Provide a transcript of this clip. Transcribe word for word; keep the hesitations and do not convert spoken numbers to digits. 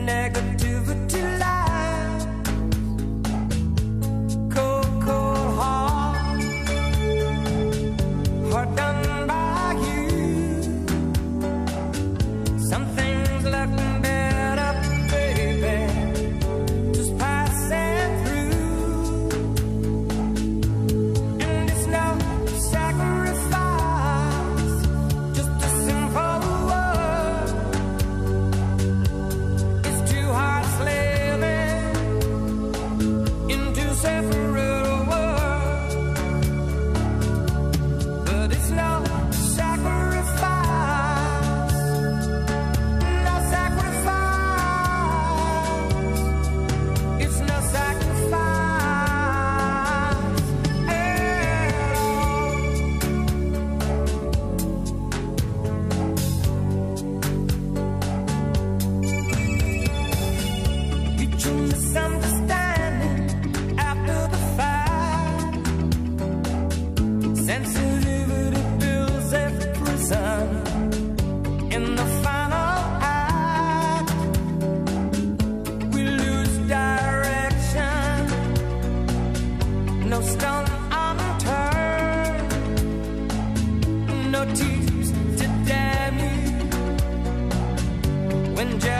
negativity lies. Cold, cold heart, heart done by you. Some things look better, baby, just passing through. And it's no sacrifice, just a simple word. It's two hearts living in two separate worlds, but it's no sacrifice, no sacrifice. It's no sacrifice at all. Picture misunderstanding after the fact. Sensitivity builds every prison. In the final act, we lose direction. No stone unturned, no tears to damn you. When